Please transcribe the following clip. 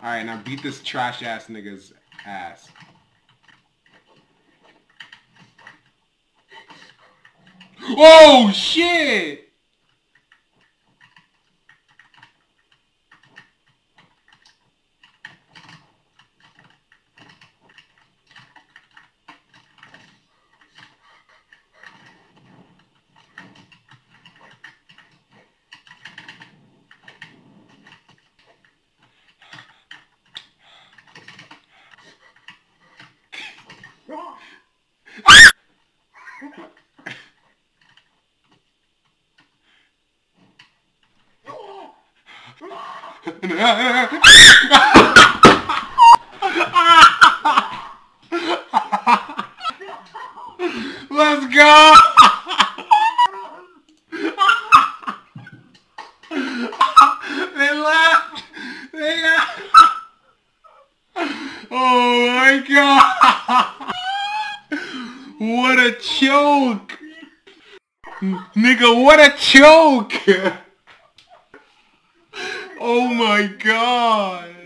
Alright, now beat this trash ass nigga's ass. Oh shit! Let's go! They left! They left! Oh my god! What a choke! Nigga, what a choke! Oh my god!